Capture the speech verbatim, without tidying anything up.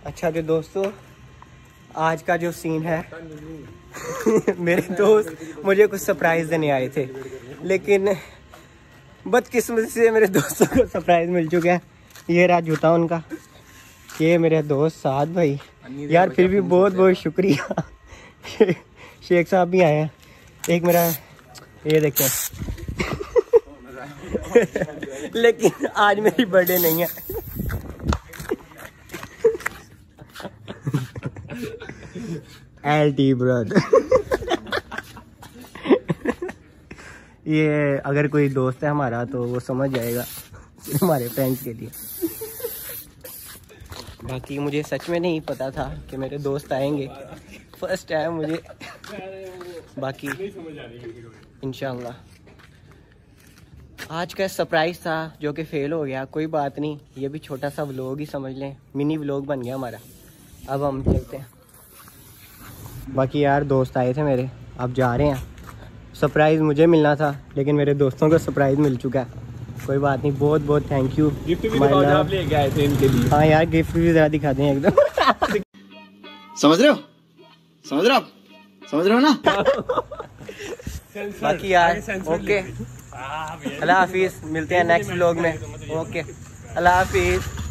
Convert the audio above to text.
अच्छा जो दोस्तों आज का जो सीन है मेरे दोस्त मुझे कुछ सरप्राइज देने आए थे, लेकिन बदकिस्मती से मेरे दोस्तों को सरप्राइज मिल चुका है। ये रहा जूता उनका, ये मेरे दोस्त साद भाई यार, फिर भी बहुत बहुत शुक्रिया। शेख साहब भी आए हैं, एक मेरा ये देखें लेकिन आज मेरी बर्थडे नहीं है। एल टी ब्रदर ये अगर कोई दोस्त है हमारा तो वो समझ जाएगा हमारे फ्रेंड्स के लिए। बाकी मुझे सच में नहीं पता था कि मेरे दोस्त आएंगे, फर्स्ट टाइम मुझे। बाकी इंशाल्लाह आज का सरप्राइज था जो कि फेल हो गया, कोई बात नहीं, ये भी छोटा सा व्लॉग ही समझ लें, मिनी व्लॉग बन गया हमारा। अब हम चलते हैं। बाकी यार दोस्त आए थे मेरे, अब जा रहे हैं। सरप्राइज़ मुझे मिलना था लेकिन मेरे दोस्तों को सरप्राइज़ मिल चुका है, कोई बात नहीं। बहुत बहुत थैंक यू। गिफ्ट भी आप लेके आए थे इनके लिए। हाँ यार गिफ्ट भी ज़रा दिखा दें एकदम। समझ रहे हो समझ रहे हो आप समझ रहे हो ना। बाकी यार ओके, अल्लाह हाफिज़, मिलते हैं नेक्स्ट व्लॉग में। ओके अल्लाह हाफिज़।